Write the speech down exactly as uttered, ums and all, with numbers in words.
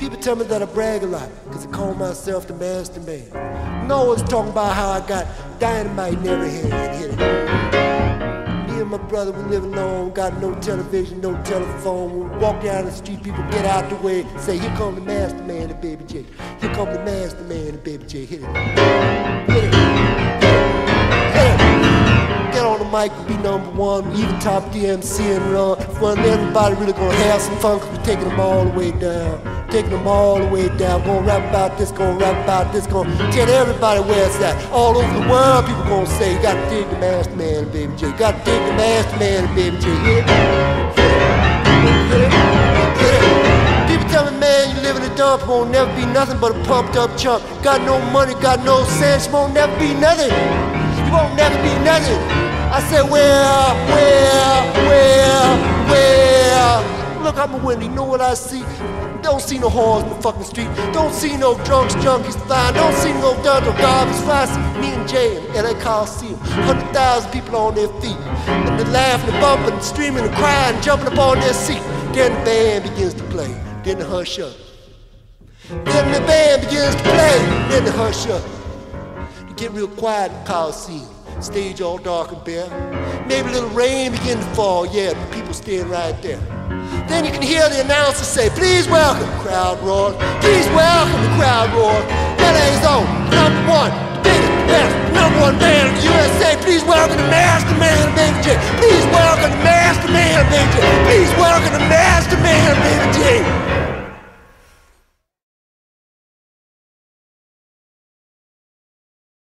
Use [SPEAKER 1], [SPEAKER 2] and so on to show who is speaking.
[SPEAKER 1] People tell me that I brag a lot, cause I call myself the Masterman. I'm always talking about how I got dynamite in every hand. Hit it. Me and my brother, we live alone, got no television, no telephone. When we walk down the street, people get out the way, say, here come the Masterman and Baby J. Here come the Masterman and Baby J. Hit it. Hit it. Hit it. Get on the mic and be number one, even top D M C and run. Fun, everybody really gonna have some fun, cause we're taking them all the way down. Taking them all the way down, gonna rap about this, gonna rap about this, gonna tell everybody where it's at. All over the world, people gonna say, you gotta dig the Masterman and Baby J. You gotta dig the Masterman and Baby J. Hit it. Hit it. Hit it. People tell me, man, you live in a dump, you won't never be nothing but a pumped up chump. Got no money, got no sense, you won't never be nothing. You won't never be nothing. I said, where, where, where, where? Look out my window, you know what I see? Don't see no whores in the fucking street. Don't see no drunks, junkies flying. Don't see no dirt or garbage flying. Me and Jay in L A Coliseum. Hundred thousand people on their feet. And they're laughing and bumping and streaming and crying and jumping up on their seat. Then the band begins to play. Then the hush up. Then the band begins to play. Then the hush up. You get real quiet in the Coliseum. Stage all dark and bare. Maybe a little rain begin to fall. Yeah, the people staying right there. Then you can hear the announcer say, please welcome, the crowd roars. Please welcome, the crowd roars. L A's own, number one, the biggest, best, number one band in the U S A. Please welcome the Masterman, Baby J. Please welcome the Masterman, Baby J. Please welcome the Masterman, Baby J.